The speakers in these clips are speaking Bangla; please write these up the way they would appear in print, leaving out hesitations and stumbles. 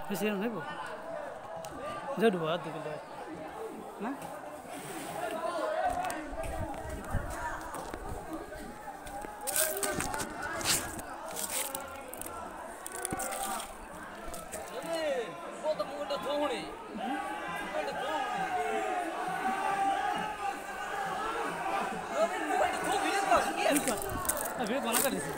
Kesian saya bu. Jauh dua tu kita. Nah. अभी बना कर दीजिए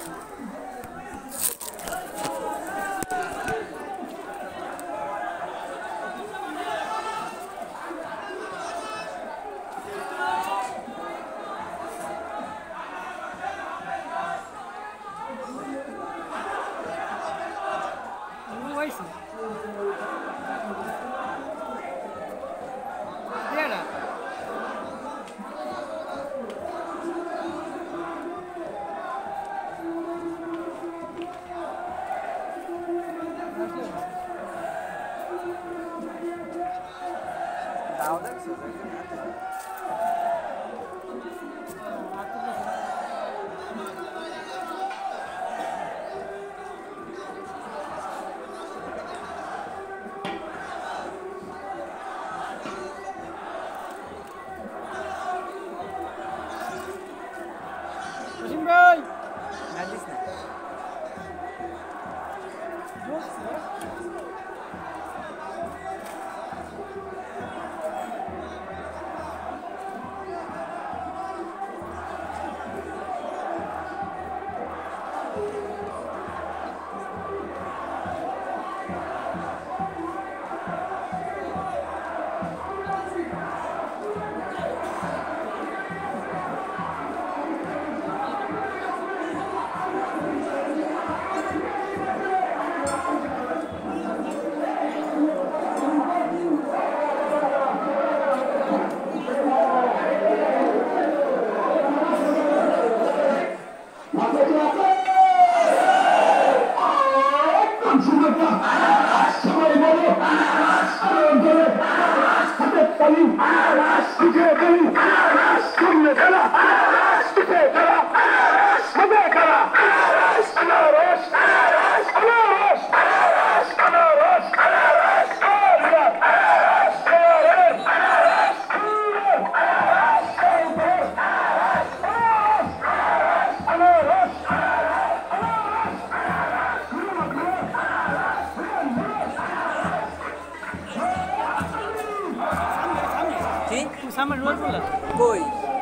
sama luar pula. Koi.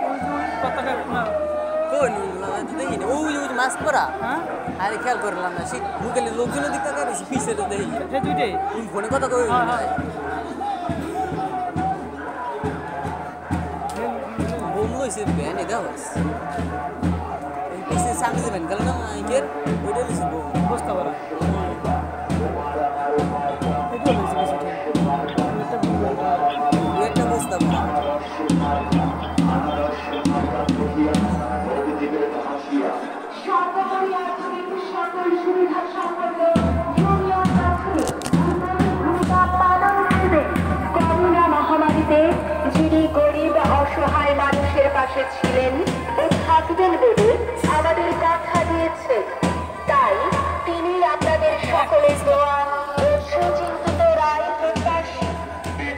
Kota kerana. Koi ni, tu dah ini. Oh, mask pera. Hari ख्याल कर लाना सी. Google लोग जो दिखता कर इसी पीछे तो dah ini. Jadi deh. इन फोन को तो कोई. Bomlo isi band itu bos. Pीछे सामने से बंद करना इधर. उधर isi bom. Bos kawan. Itu isi isi. Itu bos tak. Corona মহামারীতে যিনি গরিব অসহায় মানুষের পাশে ছিলেন ও থাকবেন বলে